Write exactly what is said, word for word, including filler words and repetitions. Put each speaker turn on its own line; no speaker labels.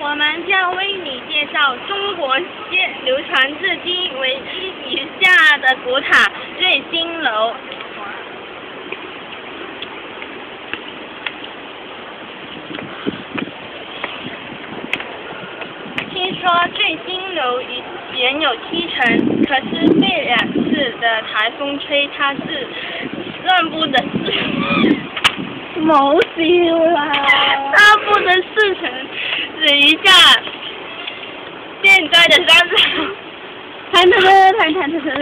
我们将为你介绍中国现流传至今唯一以下的古塔醉心楼。听说醉心楼原有七层，可是被两次的台风吹，它是算不得四，
冇笑啦！
差不得四层，只余下现在的三层。
弹弹弹弹弹弹弹。